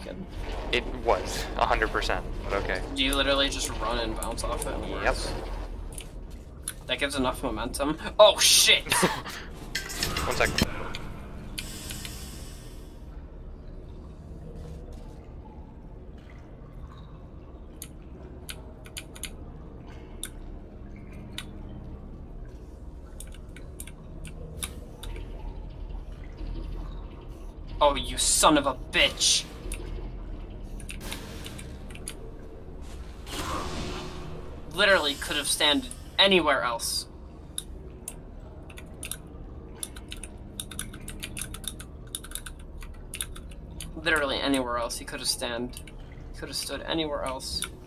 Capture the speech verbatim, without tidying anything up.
broken. It was one hundred percent, but okay. Do you literally just run and bounce off it? And it Yep. works? That gives enough momentum. Oh shit! One second. Oh, you son of a bitch! Literally could have stand anywhere else. Literally anywhere else he could have stand. He could have stood anywhere else.